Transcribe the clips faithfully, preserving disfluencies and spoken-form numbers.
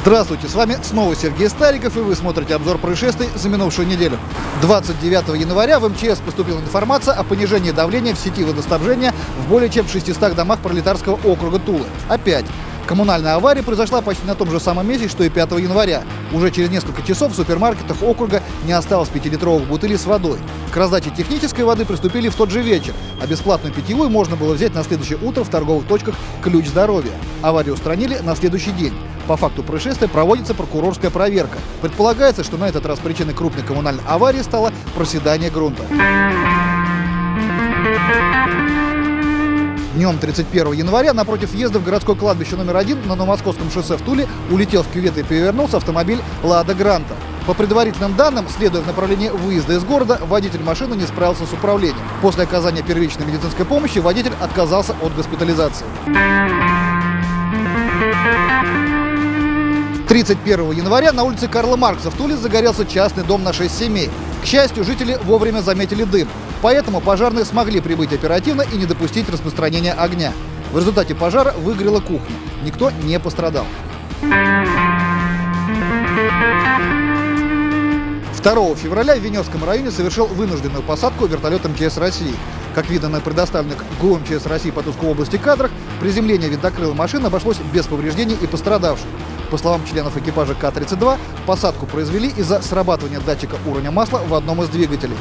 Здравствуйте, с вами снова Сергей Стариков, и вы смотрите обзор происшествий за минувшую неделю. двадцать девятого января в эм че эс поступила информация о понижении давления в сети водоснабжения в более чем шестистах домах пролетарского округа Тулы. Опять. Коммунальная авария произошла почти на том же самом месте, что и пятого января. Уже через несколько часов в супермаркетах округа не осталось пятилитровых бутылей с водой. К раздаче технической воды приступили в тот же вечер, а бесплатную питьевую можно было взять на следующее утро в торговых точках «Ключ здоровья». Аварию устранили на следующий день. По факту происшествия проводится прокурорская проверка. Предполагается, что на этот раз причиной крупной коммунальной аварии стало проседание грунта. Днем тридцать первого января напротив въезда в городское кладбище номер один на Новомосковском шоссе в Туле улетел в кювет и перевернулся автомобиль «Лада Гранта». По предварительным данным, следуя в направлении выезда из города, водитель машины не справился с управлением. После оказания первичной медицинской помощи водитель отказался от госпитализации. тридцать первого января на улице Карла Маркса в Туле загорелся частный дом на шесть семей. К счастью, жители вовремя заметили дым, поэтому пожарные смогли прибыть оперативно и не допустить распространения огня. В результате пожара выгорела кухня. Никто не пострадал. второго февраля в Веневском районе совершил вынужденную посадку вертолет эм че эс России. Как видно на предоставленных ГУ эм че эс России по Тульской области кадрах, приземление винтокрылой машины обошлось без повреждений и пострадавших. По словам членов экипажа Ка тридцать два, посадку произвели из-за срабатывания датчика уровня масла в одном из двигателей.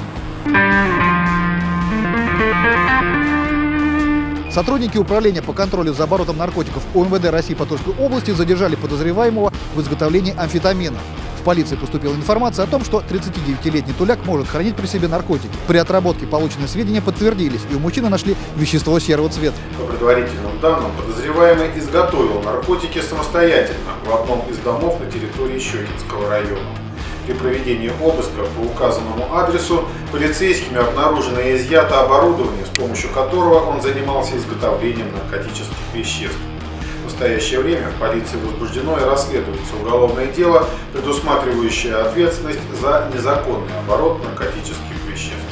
Сотрудники управления по контролю за оборотом наркотиков У эм вэ дэ России по Тульской области задержали подозреваемого в изготовлении амфетамина. В полиции поступила информация о том, что тридцатидевятилетний туляк может хранить при себе наркотики. При отработке полученные сведения подтвердились, и у мужчины нашли вещество серого цвета. По предварительным данным, подозреваемый изготовил наркотики самостоятельно в одном из домов на территории Щекинского района. При проведении обыска по указанному адресу полицейскими обнаружено и изъято оборудование, с помощью которого он занимался изготовлением наркотических веществ. В настоящее время в полиции возбуждено и расследуется уголовное дело, предусматривающее ответственность за незаконный оборот наркотических веществ.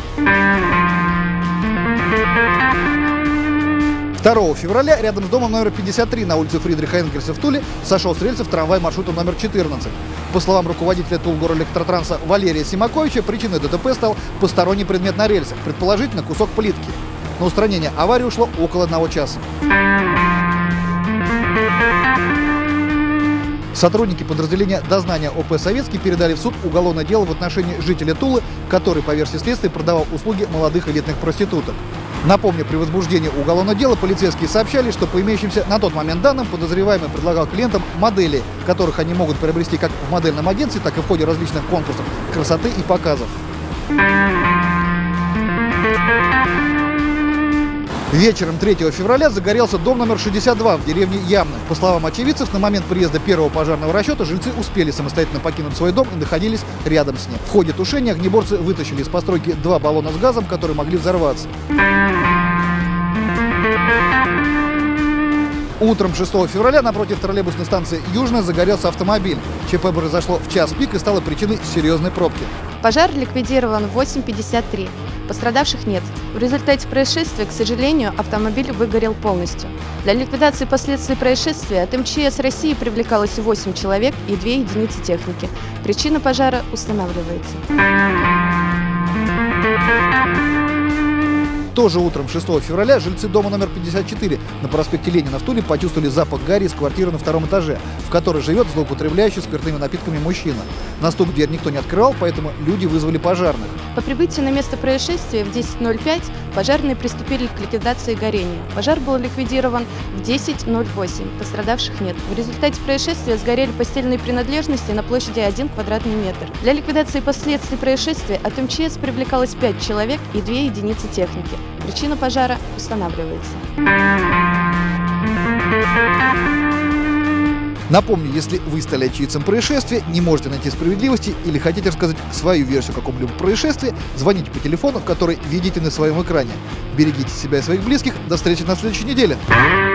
второго февраля рядом с домом номер пятьдесят три на улице Фридриха Энгельса в Туле сошел с рельсов трамвай маршрута номер четырнадцать. По словам руководителя Тулгорэлектротранса Валерия Симаковича, причиной дэ тэ пэ стал посторонний предмет на рельсах, предположительно кусок плитки. На устранение аварии ушло около одного часа. Сотрудники подразделения дознания О Пэ «Советский» передали в суд уголовное дело в отношении жителя Тулы, который, по версии следствия, продавал услуги молодых элитных проституток. Напомню, при возбуждении уголовного дела полицейские сообщали, что по имеющимся на тот момент данным подозреваемый предлагал клиентам модели, которых они могут приобрести как в модельном агентстве, так и в ходе различных конкурсов красоты и показов. Вечером третьего февраля загорелся дом номер шестьдесят два в деревне Ямны. По словам очевидцев, на момент приезда первого пожарного расчета жильцы успели самостоятельно покинуть свой дом и находились рядом с ним. В ходе тушения огнеборцы вытащили из постройки два баллона с газом, которые могли взорваться. Утром шестого февраля напротив троллейбусной станции «Южная» загорелся автомобиль. Че Пэ произошло в час пик и стало причиной серьезной пробки. Пожар ликвидирован в восемь пятьдесят три. Пострадавших нет. В результате происшествия, к сожалению, автомобиль выгорел полностью. Для ликвидации последствий происшествия от эм че эс России привлекалось восемь человек и две единицы техники. Причина пожара устанавливается. Тоже утром шестого февраля жильцы дома номер пятьдесят четыре на проспекте Ленина в Туле почувствовали запах гари из квартиры на втором этаже, в которой живет злоупотребляющий спиртными напитками мужчина. На стук в дверь никто не открывал, поэтому люди вызвали пожарных. По прибытии на место происшествия в десять ноль пять пожарные приступили к ликвидации горения. Пожар был ликвидирован в десять ноль восемь. Пострадавших нет. В результате происшествия сгорели постельные принадлежности на площади один квадратный метр. Для ликвидации последствий происшествия от эм че эс привлекалось пять человек и две единицы техники. Причина пожара устанавливается. Напомню, если вы стали очевидцем происшествия, не можете найти справедливости или хотите рассказать свою версию о каком-либо происшествии, звоните по телефону, который видите на своем экране. Берегите себя и своих близких. До встречи на следующей неделе.